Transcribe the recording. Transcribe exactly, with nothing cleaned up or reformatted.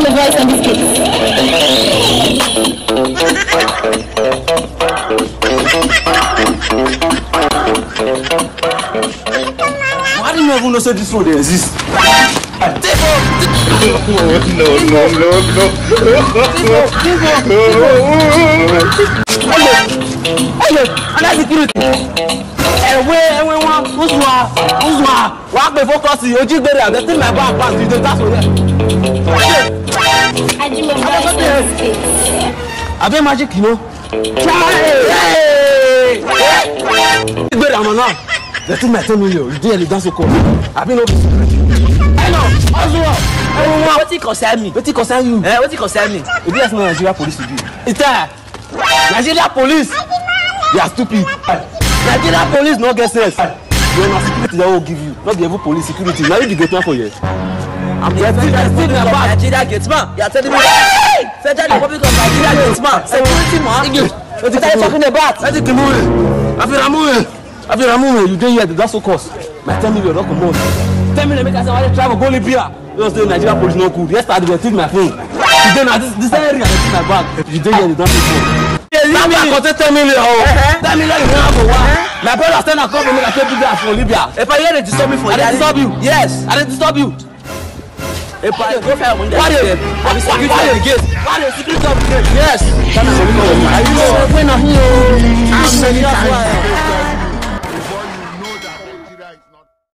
the voice on this case. Why do you even know this road exists? No, no, no, no, no. Hello, hello, security. Ẹ̀wẹ̀ ẹ̀wẹ̀ wọn Uzwa Uzwa wàá pè fókọ̀sì Ojígbèrè àgẹ́tì mẹ́bà pàṣẹ ìdè tásò yẹ. Abẹ́ magic you know. Ojígbèrè àmọ̀ náà gẹ́tì mẹ́tẹ́ mílíọ̀ ìdí ẹ̀lì dáṣọ kọ̀ àbí no be secret. Hello, Uzwa. Wetin concern me? Wetin concern you? Eh, wetin concern me? Obi ẹ̀sìn náà Nigeria police be. It's there. Nigeria police. You are stupid. Nigeria police no get sense. You na security they will give you, not the evil police security. Now you the great man for here. I'm the Republic of Nigeria gateman. You are telling me Federal Republic of Nigeria gateman. Security man. What are you talking about? Let's get moving. After moving, after moving, you dey here. That's so cost. My ten million don't come out. Ten million make I say I want to travel go Libya. You know say Nigeria police no good. Yesterday they took my phone. Today na this this area they took my bag. You dey here they don't take That man contain ten million. Oh, ten million you have for what? My brother stand and come for me and take big from Libya. If I hear they disturb me for I dey disturb you. Yes. I dey disturb you. If I go for one day. Why dey? Why dey security of the gate? Why dey security of the gate? Yes. I know. When I'm here, I'm many times.